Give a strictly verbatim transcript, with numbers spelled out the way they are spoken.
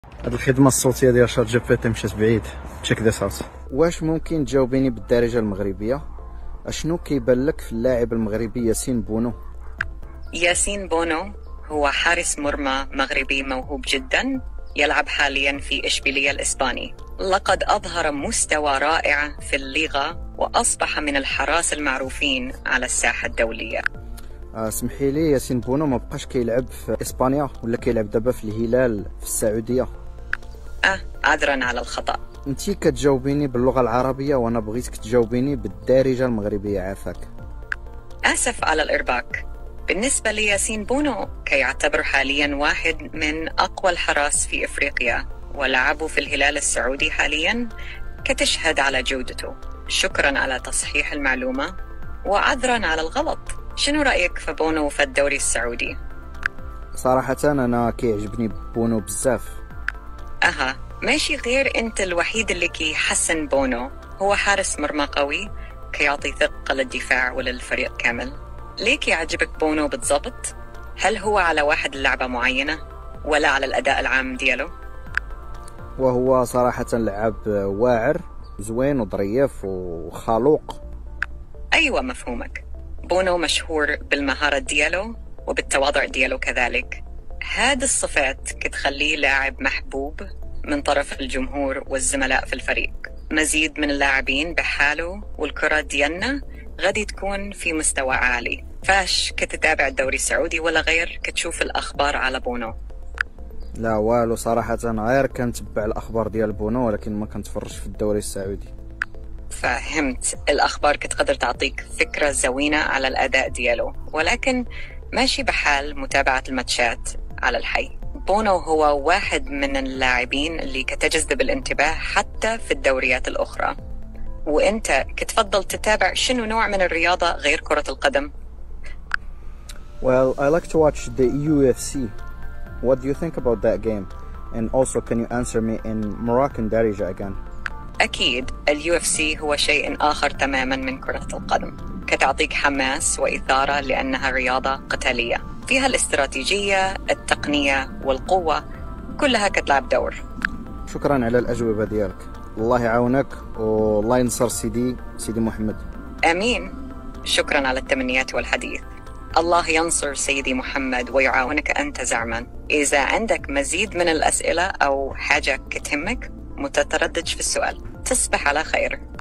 هاد الخدمة الصوتية ديال شات جي بي تي مشات بعيد. تشيك ذيس اوت. واش ممكن تجاوبيني بالدارجة المغربية؟ اشنو كيبان لك في اللاعب المغربي ياسين بونو؟ ياسين بونو هو حارس مرمى مغربي موهوب جدا، يلعب حاليا في إشبيلية الإسباني. لقد أظهر مستوى رائع في الليغا وأصبح من الحراس المعروفين على الساحة الدولية. آه سمحي لي، ياسين بونو ما بقاش كيلعب في اسبانيا ولا كيلعب دابا في الهلال في السعودية؟ أه عذرا على الخطأ. انتي كتجاوبيني باللغة العربية وانا بغيتك تجاوبيني بالدارجة المغربية. عافاك. آسف على الإرباك. بالنسبة لياسين بونو كيعتبر حاليا واحد من أقوى الحراس في إفريقيا، ولعبه في الهلال السعودي حاليا، كتشهد على جودته. شكرا على تصحيح المعلومة وعذرا على الغلط. شنو رأيك في بونو في الدوري السعودي؟ صراحة انا كيعجبني بونو بزاف. أها ماشي، غير أنت الوحيد اللي كيحسن بونو. هو حارس مرمى قوي كيعطي ثقة للدفاع وللفريق كامل. ليك يعجبك بونو بالضبط؟ هل هو على واحد اللعبة معينة ولا على الأداء العام ديالو؟ وهو صراحة لعب واعر زوين وظريف وخلوق. أيوة مفهومك. بونو مشهور بالمهارة ديالو وبالتواضع ديالو كذلك. هذه الصفات كتخليه لاعب محبوب من طرف الجمهور والزملاء في الفريق. مزيد من اللاعبين بحاله والكرة ديالنا غادي تكون في مستوى عالي. فاش كتتابع الدوري السعودي ولا غير كتشوف الأخبار على بونو؟ لا والو، صراحة أنا غير كنتبع الأخبار ديال بونو ولكن ما كنتفرجش في الدوري السعودي. فهمت. الأخبار كتقدر تعطيك فكرة زوينة على الأداء ديالو، ولكن ماشي بحال متابعة الماتشات على الحي. بونو هو واحد من اللاعبين اللي كتجذب الانتباه حتى في الدوريات الأخرى. وإنت كتفضل تتابع شنو نوع من الرياضة غير كرة القدم؟ Well, I like to watch the U F C. What do you think about that game? And also, can you answer me in Moroccan Darija again? أكيد اليو اف سي هو شيء آخر تماما من كرة القدم. كتعطيك حماس وإثارة لأنها رياضة قتالية فيها الاستراتيجية، التقنية والقوة كلها كتلعب دور. شكرا على الأجوبة ديالك. الله يعاونك والله ينصر سيدي سيدي محمد. آمين. شكرا على التمنيات والحديث. الله ينصر سيدي محمد ويعاونك أنت زعما. إذا عندك مزيد من الأسئلة أو حاجة كتهمك، متترددش في السؤال. تصبح على خير.